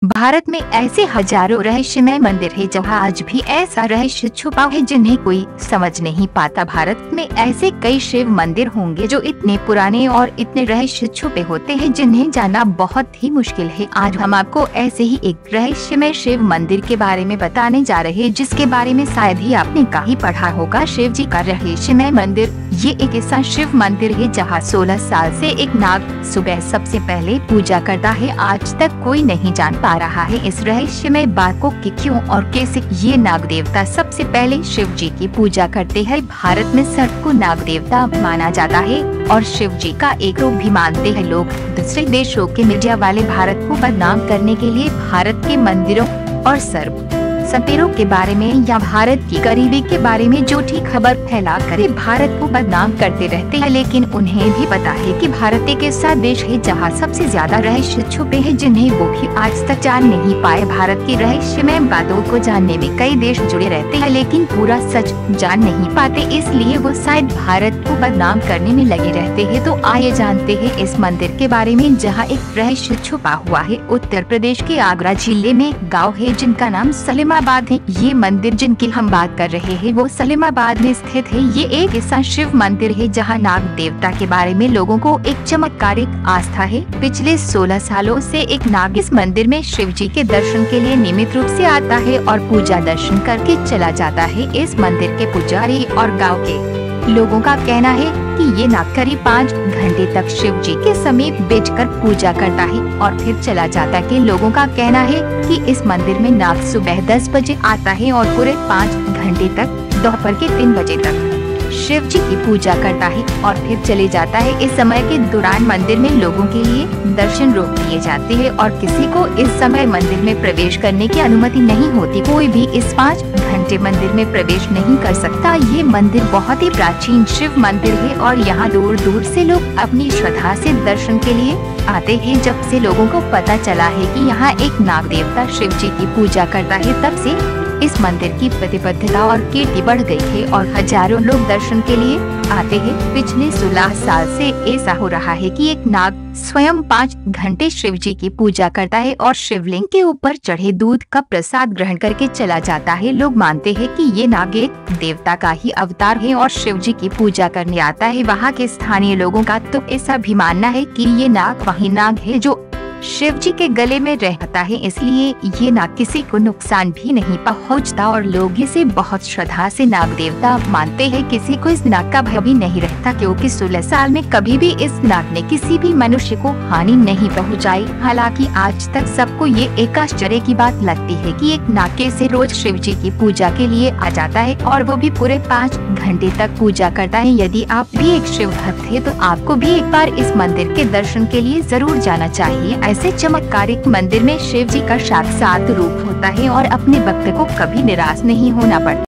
भारत में ऐसे हजारों रहस्यमय मंदिर है जहाँ आज भी ऐसा रहस्य छुपा है जिन्हें कोई समझ नहीं पाता। भारत में ऐसे कई शिव मंदिर होंगे जो इतने पुराने और इतने रहस्य छुपे होते हैं जिन्हें जानना बहुत ही मुश्किल है। आज हम आपको ऐसे ही एक रहस्यमय शिव मंदिर के बारे में बताने जा रहे हैं जिसके बारे में शायद ही आपने कहीं पढ़ा होगा। शिव जी का रहस्यमय मंदिर। ये एक ऐसा शिव मंदिर है जहाँ 16 साल से एक नाग सुबह सबसे पहले पूजा करता है। आज तक कोई नहीं जान पा रहा है इस रहस्यमय बात को कि क्यों और कैसे ये नाग देवता सबसे पहले शिव जी की पूजा करते हैं। भारत में सर्प को नाग देवता माना जाता है और शिव जी का एक रूप भी मानते हैं लोग। दूसरे देशों के मीडिया वाले भारत को बदनाम करने के लिए भारत के मंदिरों और सर्प सपेरों के बारे में या भारत की गरीबी के बारे में झूठी खबर फैला कर भारत को बदनाम करते रहते हैं, लेकिन उन्हें भी पता है कि भारत एक ऐसा देश है जहां सबसे ज्यादा रहस्य छुपे हैं जिन्हें वो भी आज तक जान नहीं पाए। भारत की रहस्यमय बातों को जानने में कई देश जुड़े रहते हैं लेकिन पूरा सच जान नहीं पाते, इसलिए वो शायद भारत को बदनाम करने में लगे रहते हैं। तो आइए जानते हैं इस मंदिर के बारे में जहाँ एक रहस्य छुपा हुआ है। उत्तर प्रदेश के आगरा जिले में गाँव है जिनका नाम सलीमाबाद है। ये मंदिर जिनकी हम बात कर रहे हैं वो सलीमाबाद में स्थित है। ये एक ऐसा शिव मंदिर है जहाँ नाग देवता के बारे में लोगों को एक चमत्कारिक आस्था है। पिछले 16 सालों से एक नाग इस मंदिर में शिव जी के दर्शन के लिए नियमित रूप से आता है और पूजा दर्शन करके चला जाता है। इस मंदिर के पुजारी और गाँव के लोगों का कहना है कि ये नाग करीब 5 घंटे तक शिव जी के समीप बैठकर पूजा करता है और फिर चला जाता है। लोगों का कहना है कि इस मंदिर में नाग सुबह 10 बजे आता है और पूरे 5 घंटे तक दोपहर के 3 बजे तक शिव जी की पूजा करता है और फिर चले जाता है। इस समय के दौरान मंदिर में लोगों के लिए दर्शन रोक दिए जाते हैं और किसी को इस समय मंदिर में प्रवेश करने की अनुमति नहीं होती। कोई भी इस 5 घंटे मंदिर में प्रवेश नहीं कर सकता। ये मंदिर बहुत ही प्राचीन शिव मंदिर है और यहाँ दूर दूर से लोग अपनी श्रद्धा से दर्शन के लिए आते हैं। जब से लोगों को पता चला है कि यहाँ एक नाग देवता शिव जी की पूजा करता है तब से इस मंदिर की प्रतिबद्धता और कीर्ति बढ़ गई है और हजारों लोग दर्शन के लिए आते हैं। पिछले 16 साल से ऐसा हो रहा है कि एक नाग स्वयं 5 घंटे शिव जी की पूजा करता है और शिवलिंग के ऊपर चढ़े दूध का प्रसाद ग्रहण करके चला जाता है। लोग मानते हैं कि ये नाग एक देवता का ही अवतार है और शिव जी की पूजा करने आता है। वहाँ के स्थानीय लोगों का तो ऐसा भी मानना है कि ये नाग वही नाग है जो शिव जी के गले में रहता है, इसलिए ये नाग किसी को नुकसान भी नहीं पहुंचता और लोग इसे बहुत श्रद्धा से नाग देवता मानते हैं। किसी को इस नाग का भय भी नहीं रहता क्योंकि 16 साल में कभी भी इस नाग ने किसी भी मनुष्य को हानि नहीं पहुंचाई। हालांकि आज तक सबको ये एक आश्चर्य की बात लगती है कि एक नाग कैसे रोज शिव जी की पूजा के लिए आ जाता है और वो भी पूरे 5 घंटे तक पूजा करता है। यदि आप भी एक शिव भक्त है तो आपको भी एक बार इस मंदिर के दर्शन के लिए जरूर जाना चाहिए। ऐसे चमत्कारिक मंदिर में शिव जी का साक्षात रूप होता है और अपने भक्त को कभी निराश नहीं होना पड़ता।